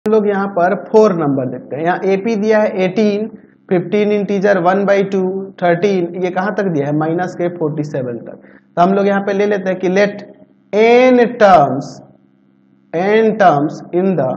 हम लोग यहाँ पर 4 नंबर देखते हैं। यहाँ एपी दिया है 18, 15 इंटीजर 1/2, 13, ये कहाँ तक दिया है माइनस के 47 तक। तो हम लोग यहाँ पे ले लेते हैं कि let n terms in the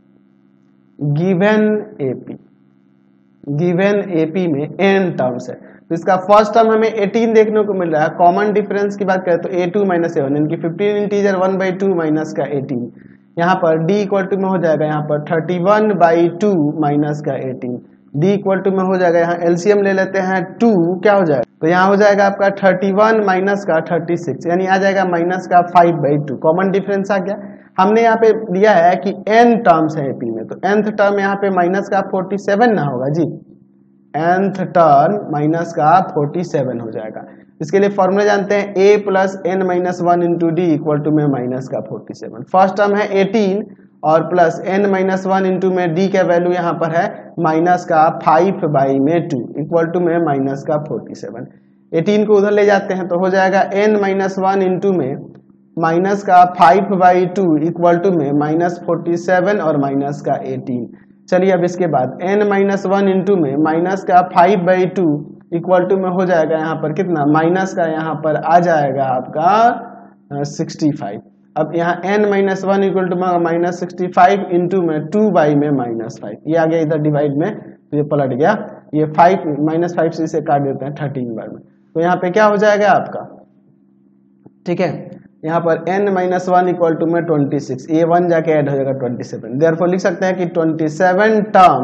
given AP में n टर्म्स है। तो इसका फर्स्ट टर्म हमें 18 देखने को मिल रहा है। कॉमन डिफरेंस की बात करें तो a2 माइनस a1 यानी कि 15 इंटीजर 1/2 माइनस का 18, यहाँ पर d इक्वल टू में हो जाएगा यहाँ पर 31/2 माइनस का 18, d इक्वल टू में हो जाएगा, यहाँ एलसीएम ले लेते हैं 2, क्या हो जाएगा तो यहाँ हो जाएगा आपका 31 माइनस का 36 यानी आ जाएगा माइनस का 5/2। कॉमन डिफरेंस आ गया। हमने यहाँ पे दिया है कि n टर्म्स है एपी में, तो nth टर्म यहाँ पे माइनस का 47 ना होगा जी, nth टर्म माइनस का 47 हो जाएगा। इसके लिए फॉर्मूला जानते हैं a plus n minus 1 into d equal to में माइनस का 47। फर्स्ट टर्म है 18 और प्लस n माइनस 1 इंटू में d का वैल्यू यहाँ पर है माइनस का 5/2 इक्वल टू में माइनस का 47। 18 को उधर ले जाते हैं तो हो जाएगा n माइनस 1 इंटू में माइनस का 5/2 इक्वल टू में माइनस 47 और माइनस का 18। चलिए अब इसके बाद n माइनस 1 इंटू में माइनस का 5/2 इक्वल टू में हो जाएगा यहाँ पर कितना माइनस का यहाँ पर आ जाएगा आपका 65। अब यहाँ n माइनस 1 इक्वल टू में माइनस 65 इंटू में 2 में माइनस 5, ये आ गया इधर डिवाइड में तो ये पलट गया, ये 5 माइनस 5 से इसे काट देते हैं 13 बार में, तो यहाँ पे क्या हो जाएगा आपका, ठीक है, यहाँ पर n माइनस 1 इक्वल टू में 26, ये 1 जाके ऐड हो जाएगा 27। देयरफॉर लिख सकते हैं कि 27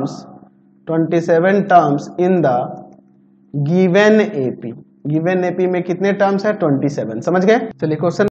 terms in the given AP में कितने टर्म्स है 27। समझ गए। चलिए क्वेश्चन